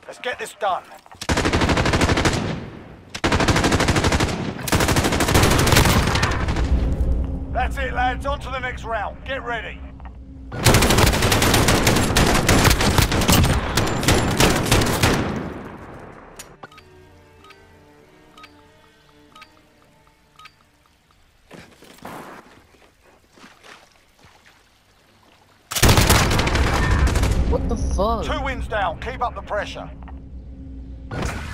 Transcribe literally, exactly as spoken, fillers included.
Let's get this done. That's it, lads. On to the next round. Get ready. What the fuck? Two wins down. Keep up the pressure.